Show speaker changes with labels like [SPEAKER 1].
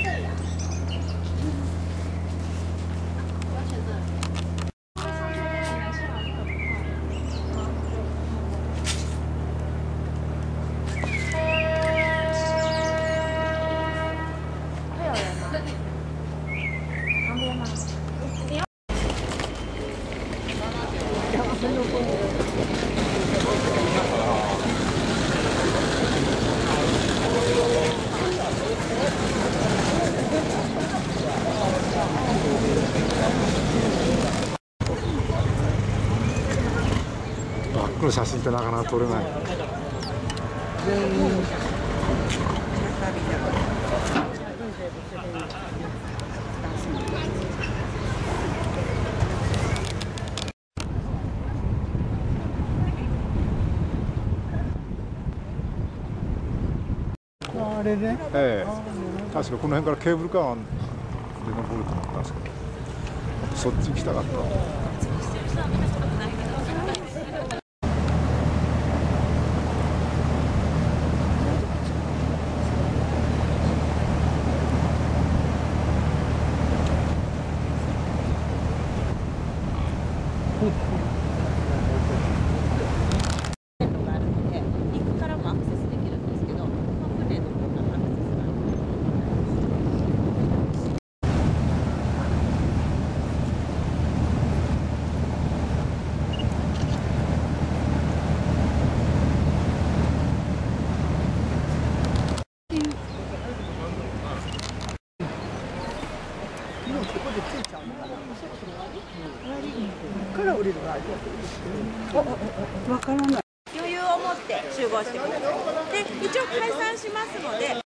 [SPEAKER 1] バックの写真ってなかなか撮れない。
[SPEAKER 2] あれね、
[SPEAKER 1] 確かこの辺からケーブルカーで登ると思ったんですけど、そっち行きたかった。
[SPEAKER 2] から降りるわからない。
[SPEAKER 3] 余裕を持って集合してください。で、一応解散しますので。